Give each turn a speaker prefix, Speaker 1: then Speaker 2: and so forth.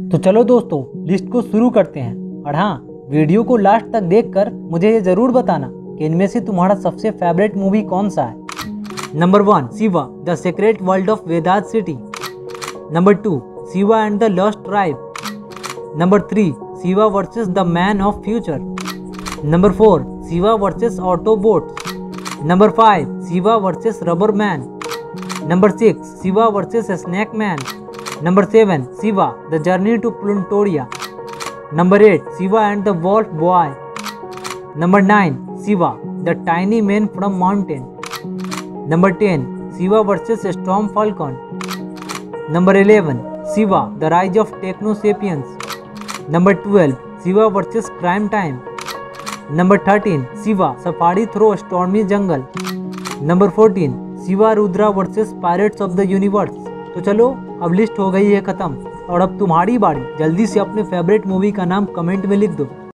Speaker 1: तो चलो दोस्तों लिस्ट को शुरू करते हैं। और हाँ, वीडियो को लास्ट तक देखकर मुझे ये ज़रूर बताना कि इनमें से तुम्हारा सबसे फेवरेट मूवी कौन सा है। Number 1 Shiva the secret world of Vedant city. Number 2 Shiva and the lost tribe. Number 3 Shiva versus the man of future. Number 4 Shiva versus Autobots. Number 5 Shiva versus rubber man. Number 6 Shiva versus snack man. Number 7 Shiva the journey to Plutoria. Number 8 Shiva and the wolf boy. Number 9 Shiva the tiny man from mountain. Number 10 Shiva versus storm falcon. Number 11 Shiva the rise of techno sapiens. Number 12 Shiva versus crime time. Number 13 Shiva safari through stormy jungle. Number 14 Shiva Rudra versus pirates of the universe. तो चलो अब list हो गई है ख़त्म और अब तुम्हारी बारी। जल्दी से अपने फेवरेट मूवी का नाम कमेंट में लिख दो।